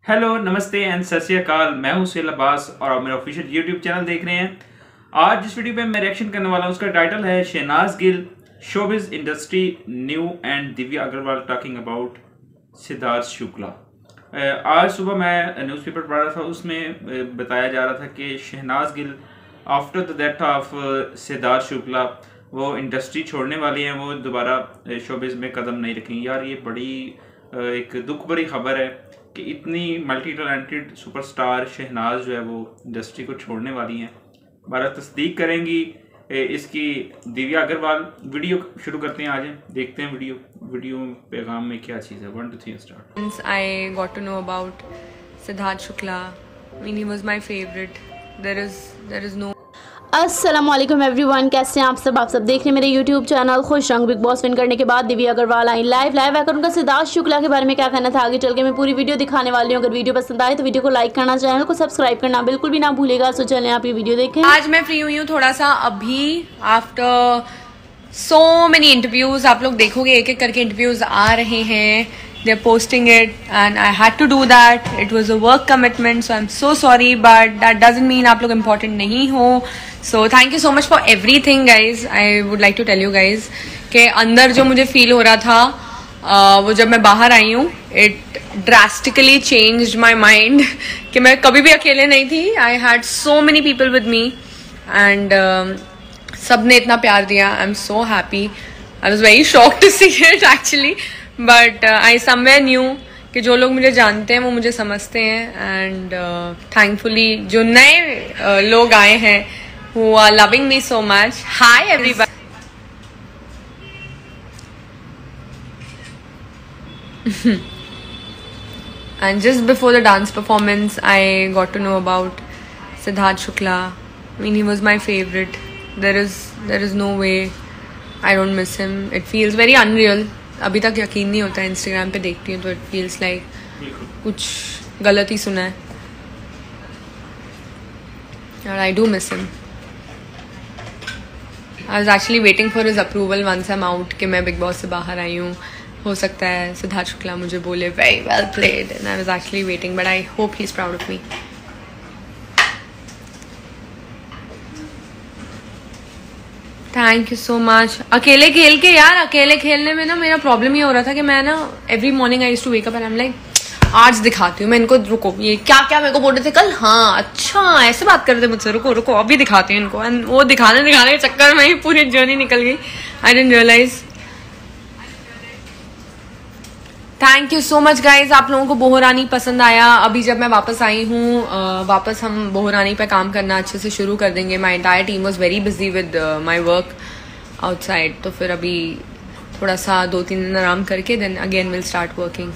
Hello, नमस्ते and सत श्री अकाल। मैं हूं सुहेल अब्बास और आप मेरा ऑफिशियल यूट्यूब चैनल देख रहे हैं। आज जिस वीडियो पे मैं रिएक्शन करने वाला हूं उसका टाइटल है Shehnaaz Gill showbiz industry new and Divya Agarwal talking about Siddharth Shukla. आज सुबह मैं न्यूज़पेपर पढ़ रहा था, उसमें बताया जा रहा था कि Shehnaaz Gill after the death of Siddharth Shukla वो इंडस्ट्री छोड़ने वाली हैं, वो दोबारा शोबिज में कदम नहीं रखेंगी। यार ये बड़ी एक दुख भरी खबर है कि इतनी मल्टी टैलेंटेड सुपरस्टार शहनाज जो है वो इंडस्ट्री को छोड़ने वाली हैं। बारह तस्दीक करेंगी इसकी दिव्या अग्रवाल। वीडियो शुरू करते हैं, आज देखते हैं वीडियो पैगाम में क्या चीज़ है। 1 2 3 start. I got to know about Siddharth Shukla. I mean, he was my favorite. There is no. अस्सलामुअलैकुम एवरीवन, कैसे हैं आप सब देख रहे हैं मेरे यूट्यूब चैनल खुश रंग। बिग बॉस विन करने के बाद दिव्या अग्रवाल आई लाइव आकर उनका सिद्धार्थ शुक्ला के बारे में क्या कहना था आगे चल के मैं पूरी वीडियो दिखाने वाली हूँ। अगर वीडियो पसंद आए तो वीडियो को लाइक करना, चैनल को सब्सक्राइब करना बिल्कुल भी ना भूलेगा। सो चलें आप ये वीडियो देखें। आज मैं फ्री हुई हूँ थोड़ा सा अभी, आफ्टर सो मेनी इंटरव्यूज। आप लोग देखोगे एक एक करके इंटरव्यूज आ रहे हैं, they are posting it and I had to do that. It was a work commitment, so I'm so sorry, but that doesn't mean आप लोग important नहीं हो. So thank you so much for everything guys. I would like to tell you guys कि अंदर जो मुझे feel हो रहा था वो जब मैं बाहर आई हूँ, it drastically changed my mind कि मैं कभी भी अकेले नहीं थी. I had so many people with me and सबने इतना प्यार दिया. I'm so happy. I was very shocked to see it actually. But I somewhere knew कि जो लोग मुझे जानते हैं वो मुझे समझते हैं. एंड थैंकफुली जो नए लोग आए हैं who are loving me so much. Hi everyone. And just before the dance performance I got to know about Siddharth Shukla. I mean, he was my favorite. There is no way I don't miss him. It feels very unreal. अभी तक यकीन नहीं होता है. Instagram पे देखती हूँ तो इट फील्स लाइक कुछ गलत ही सुना है. और I do miss him. I was actually waiting for his approval once I am out कि मैं बिग बॉस से बाहर आई हूँ. हो सकता है सिद्धार्थ शुक्ला मुझे बोले very well played, and I was actually waiting, but I hope he is proud of me. Thank you so much. अकेले खेल के यार, अकेले खेलने में ना मेरा प्रॉब्लम ये हो रहा था कि मैं ना every morning I used to wake up and I am like आज दिखाती हूँ मैं इनको. रुको, ये क्या क्या मेरे को बोल रहे थे कल. हाँ अच्छा ऐसे बात कर रहे थे मुझसे. रुको अभी दिखाती हूँ इनको. एंड वो दिखाने के चक्कर में ही पूरी जर्नी निकल गई. I didn't realise. Thank you so much guys. आप लोगों को बोहरानी पसंद आया. अभी जब मैं वापस आई हूँ, वापस हम बोहरानी पे काम करना अच्छे से शुरू कर देंगे. My entire team was very busy with my work outside. तो फिर अभी थोड़ा सा 2-3 दिन आराम करके then again will start working.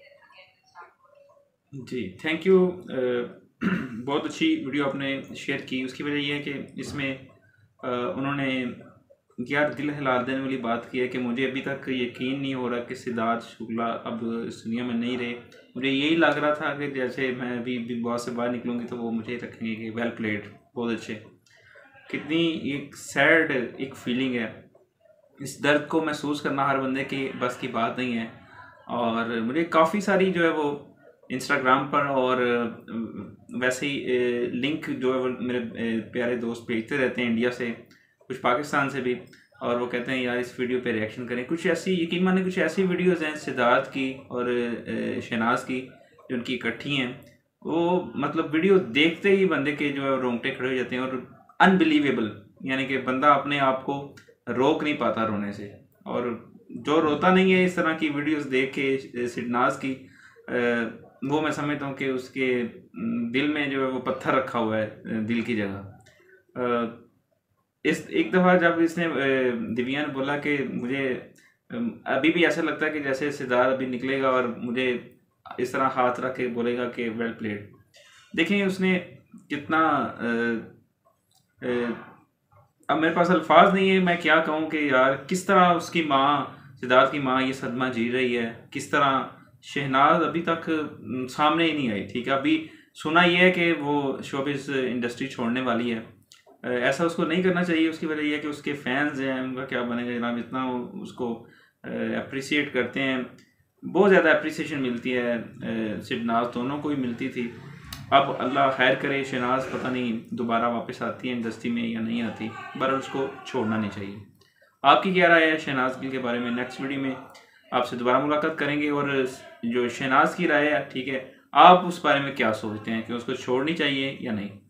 जी थैंक यू. बहुत अच्छी वीडियो आपने शेयर की. उसकी वजह यह है कि इसमें उन्होंने यार दिल हिला देने वाली बात की है कि मुझे अभी तक यकीन नहीं हो रहा कि सिद्धार्थ शुक्ला अब इस दुनिया में नहीं रहे. मुझे यही लग रहा था कि जैसे मैं अभी बिग बॉस से बाहर निकलूँगी तो वो मुझे रखेंगे कि वेल प्लेड, बहुत अच्छे. कितनी एक सैड एक फीलिंग है. इस दर्द को महसूस करना हर बंदे की बस की बात नहीं है. और मुझे काफ़ी सारी जो है वो इंस्टाग्राम पर और वैसे ही लिंक जो है वो मेरे प्यारे दोस्त भेजते रहते हैं इंडिया से, कुछ पाकिस्तान से भी. और वो कहते हैं यार इस वीडियो पे रिएक्शन करें. कुछ ऐसी यकीन माने कुछ ऐसी वीडियोस हैं सिद्धार्थ की और शहनाज की जो उनकी इकट्ठी हैं. वो मतलब वीडियो देखते ही बंदे के जो है रोंगटे खड़े हो जाते हैं. और अनबिलीवेबल, यानी कि बंदा अपने आप को रोक नहीं पाता रोने से. और जो रोता नहीं है इस तरह की वीडियोस देख के शहनाज की, वो मैं समझता हूँ कि उसके दिल में जो है वो पत्थर रखा हुआ है दिल की जगह. इस एक दफ़ा जब इसने दिव्या ने बोला कि मुझे अभी भी ऐसा लगता है कि जैसे सिद्धार्थ अभी निकलेगा और मुझे इस तरह हाथ रख के बोलेगा कि वेल प्लेड. देखें उसने कितना अब मेरे पास अल्फाज नहीं है मैं क्या कहूँ कि यार किस तरह उसकी माँ, सिद्धार्थ की माँ ये सदमा जी रही है. किस तरह शहनाज अभी तक सामने ही नहीं आई. ठीक है, अभी सुना ये है कि वो शोबिज इंडस्ट्री छोड़ने वाली है. ऐसा उसको नहीं करना चाहिए. उसकी वजह यह है कि उसके फैंस हैं, उनका क्या बनेगा जनाब. इतना उसको अप्रिसिएट करते हैं. बहुत ज़्यादा अप्रिसिएशन मिलती है, शहनाज दोनों को ही मिलती थी। अब अल्लाह खैर करे, शहनाज पता नहीं दोबारा वापस आती है इंडस्ट्री में या नहीं आती, पर उसको छोड़ना नहीं चाहिए। आपकी क्या राय है शहनाज गिल के बारे में? नेक्स्ट वीडियो में आपसे दोबारा मुलाकात करेंगे। और जो शहनाज की राय है, ठीक है, आप उस बारे में क्या सोचते हैं कि उसको छोड़नी चाहिए या नहीं?